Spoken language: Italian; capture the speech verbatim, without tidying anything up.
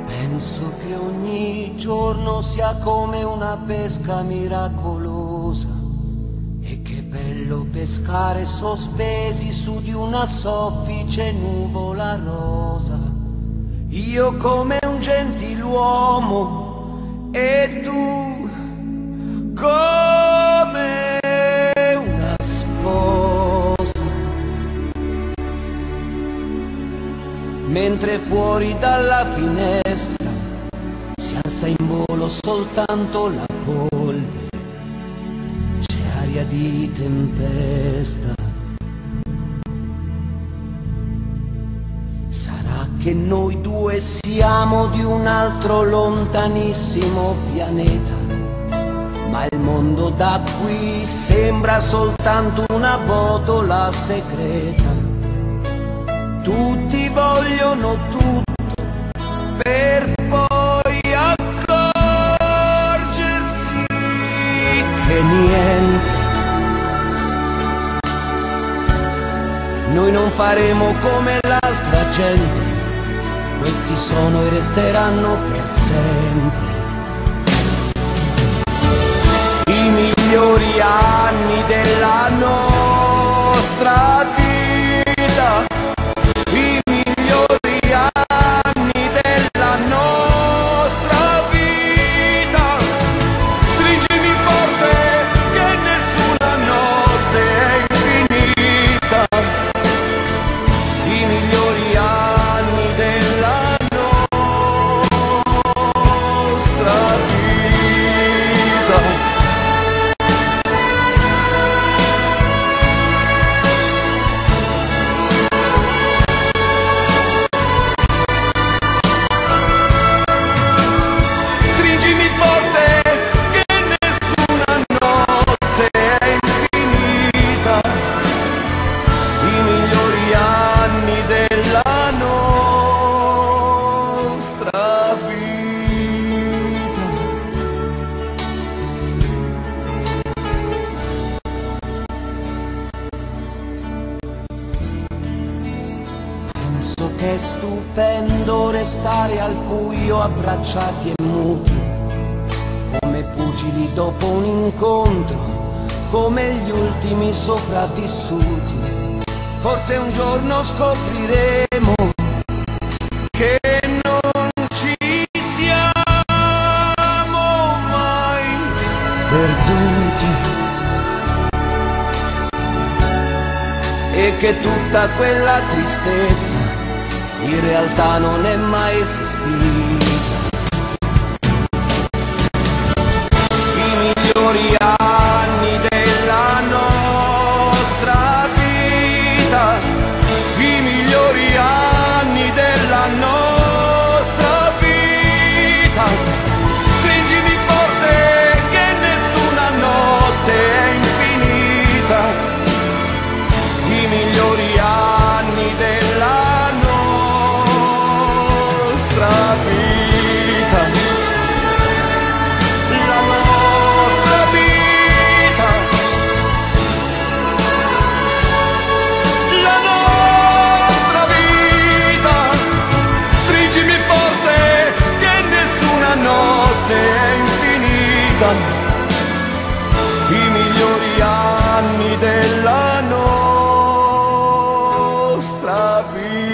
Penso che ogni giorno sia come una pesca miracolosa, e che bello pescare sospesi su di una soffice nuvola rosa. Io come un gentiluomo e tu come una sposa, mentre fuori dalla finestra si alza in volo soltanto la polvere, c'è aria di tempesta. Sarà che noi due siamo di un altro lontanissimo pianeta, ma il mondo da qui sembra soltanto una botola segreta. Tutti vogliono tutto per poi accorgersi che niente. Noi non faremo come l'altra gente, questi sono e resteranno per sempre i migliori anni della nostra vita, i migliori anni della nostra vita. Stringimi forte che nessuna notte è infinita, i migliori anni della nostra vita. Stringimi forte che nessuna notte è infinita, i migliori anni della nostra vita. Penso che è stupendo restare al buio abbracciati e muti, come pugili dopo un incontro, come gli ultimi sopravvissuti. Forse un giorno scopriremo che non ci siamo mai perduti, e che tutta quella tristezza in realtà non è mai esistita. I migliori anni della nostra vita, i migliori anni della nostra vita. Stringimi forte che nessuna notte è infinita, i migliori anni della nostra vita, la nostra vita, la nostra vita. Stringimi forte che nessuna notte è infinita, i migliori anni della nostra vita.